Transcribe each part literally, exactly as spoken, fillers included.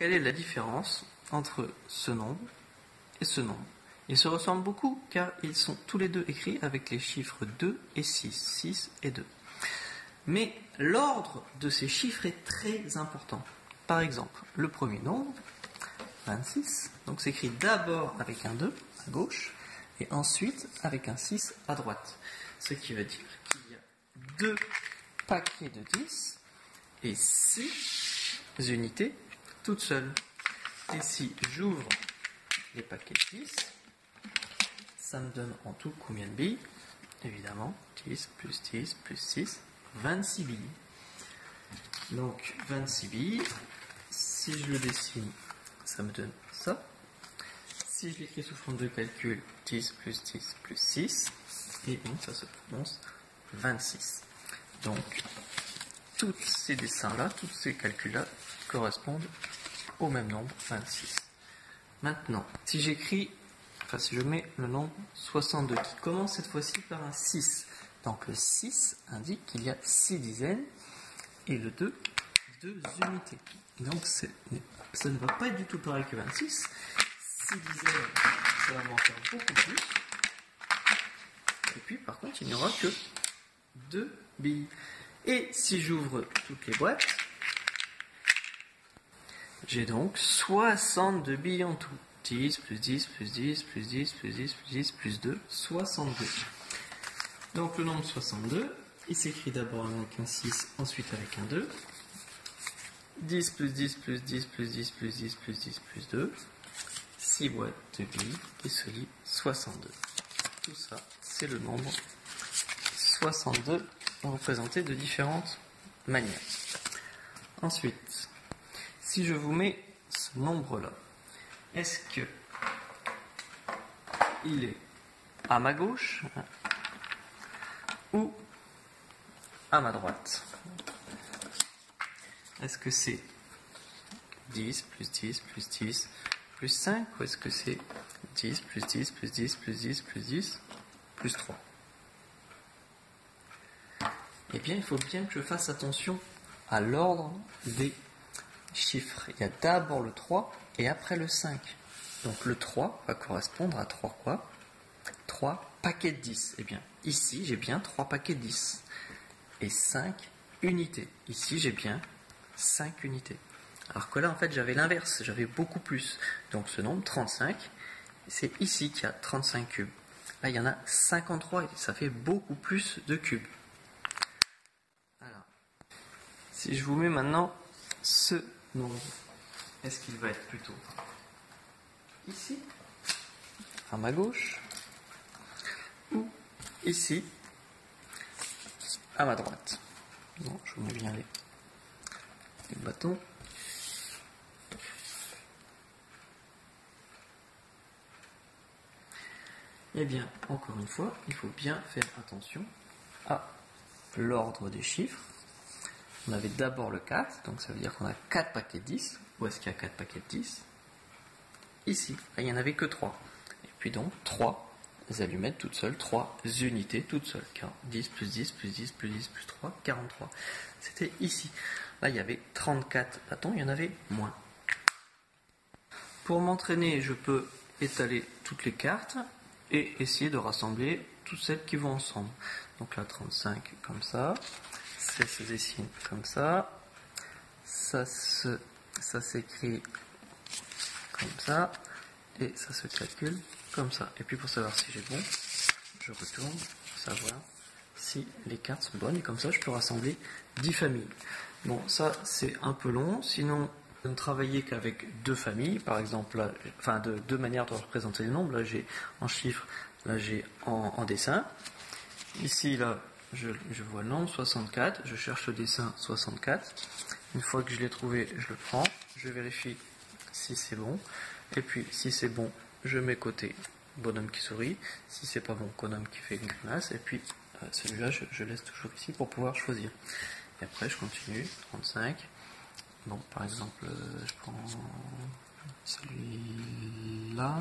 quelle est la différence entre ce nombre et ce nombre? Ils se ressemblent beaucoup car ils sont tous les deux écrits avec les chiffres deux et six, six et deux. Mais l'ordre de ces chiffres est très important. Par exemple, le premier nombre, vingt-six, donc s'écrit d'abord avec un deux à gauche et ensuite avec un six à droite. Ce qui veut dire qu'il y a deux paquets de dix et six unités toutes seules. Et si j'ouvre les paquets de dix, ça me donne en tout combien de billes? Évidemment, dix plus dix plus six, vingt-six billes. Donc vingt-six billes, si je le dessine, ça me donne ça. Si je l'écris sous forme de calcul, dix plus dix plus six, et bon, ça se prononce vingt-six. Donc, tous ces dessins-là, tous ces calculs-là correspondent au même nombre, vingt-six. Maintenant, si j'écris, enfin si je mets le nombre soixante-deux, qui commence cette fois-ci par un six, donc le six indique qu'il y a six dizaines, et le deux, deux unités. Donc ça ne va pas être du tout pareil que vingt-six. six dizaines, ça va m'en faire beaucoup plus. Et puis par contre, il n'y aura que deux billes. Et si j'ouvre toutes les boîtes, j'ai donc soixante-deux billes en tout. dix plus dix plus dix plus dix plus dix plus dix plus deux, soixante-deux. Donc le nombre soixante-deux, il s'écrit d'abord avec un six, ensuite avec un deux. dix plus dix plus dix plus dix plus dix plus dix plus deux. six boîtes de billes qui se lit soixante-deux. Tout ça, c'est le nombre soixante-deux représenté de différentes manières. Ensuite, si je vous mets ce nombre-là, est-ce que il est à ma gauche ou à ma droite? Est-ce que c'est dix plus dix plus dix plus cinq ou est-ce que c'est dix plus dix plus dix plus dix plus dix plus trois? Eh bien, il faut bien que je fasse attention à l'ordre des chiffres. Il y a d'abord le trois et après le cinq. Donc le trois va correspondre à trois quoi? trois paquets de dix. Eh bien, ici, j'ai bien trois paquets de dix. Et cinq unités. Ici, j'ai bien cinq unités. Alors que là, en fait, j'avais l'inverse. J'avais beaucoup plus. Donc ce nombre, trente-cinq, c'est ici qu'il y a trente-cinq cubes. Là, il y en a cinquante-trois et ça fait beaucoup plus de cubes. Alors, si je vous mets maintenant ce nombre, est-ce qu'il va être plutôt ici, à ma gauche, ou ici, à ma droite? Non, je vous mets bien les, les bâtons. Eh bien, encore une fois, il faut bien faire attention à l'ordre des chiffres. On avait d'abord le quatre, donc ça veut dire qu'on a quatre paquets de dix. Où est-ce qu'il y a quatre paquets de dix? Ici. Là, il n'y en avait que trois. Et puis donc, trois allumettes toutes seules, trois unités toutes seules. dix plus dix plus dix plus dix plus trois, quarante-trois. C'était ici. Là, il y avait trente-quatre bâtons, il y en avait moins. Pour m'entraîner, je peux étaler toutes les cartes et essayer de rassembler toutes celles qui vont ensemble. Donc là, trente-cinq comme ça. Ça se dessine comme ça, ça se, ça s'écrit comme ça, et ça se calcule comme ça. Et puis pour savoir si j'ai bon, je retourne pour savoir si les cartes sont bonnes, et comme ça je peux rassembler dix familles. Bon, ça c'est un peu long, sinon je ne travaillais qu'avec deux familles, par exemple, là, enfin de deux manières de représenter les nombres. Là j'ai en chiffres, là j'ai en, en dessin. Ici, là, Je, je vois le nombre soixante-quatre, je cherche le dessin soixante-quatre. Une fois que je l'ai trouvé, je le prends, je vérifie si c'est bon. Et puis, si c'est bon, je mets côté bonhomme qui sourit. Si c'est pas bon, bonhomme qui fait une grimace. Et puis, euh, celui-là, je, je laisse toujours ici pour pouvoir choisir. Et après, je continue. trente-cinq. Bon, par exemple, euh, je prends celui-là.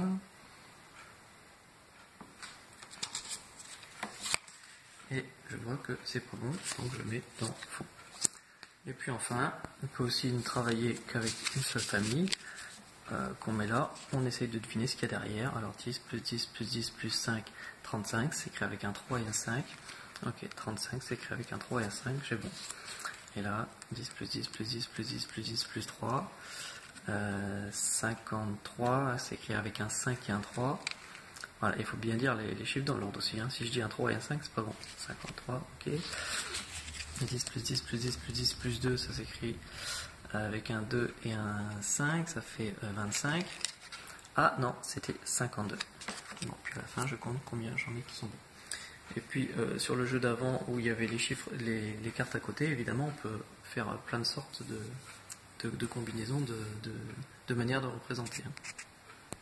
Et je vois que c'est pas bon, donc je mets dans fond. Et puis enfin, on peut aussi ne travailler qu'avec une seule famille, euh, qu'on met là. On essaye de deviner ce qu'il y a derrière. Alors dix plus dix plus dix plus cinq, trente-cinq, c'est écrit avec un trois et un cinq. Ok, trente-cinq, c'est écrit avec un trois et un cinq, j'ai bon. Et là, dix plus dix plus dix plus dix plus dix plus trois. Euh, cinquante-trois, c'est écrit avec un cinq et un trois. Voilà, il faut bien dire les, les chiffres dans l'ordre aussi. Hein. Si je dis un trois et un cinq, c'est pas bon. cinquante-trois, ok. dix plus dix plus dix plus dix plus deux, ça s'écrit avec un deux et un cinq, ça fait vingt-cinq. Ah non, c'était cinquante-deux. Bon, puis à la fin, je compte combien j'en ai qui sont bons. Et puis euh, sur le jeu d'avant où il y avait les chiffres, les, les cartes à côté, évidemment, on peut faire plein de sortes de, de, de combinaisons, de, de, de manières de représenter. Hein.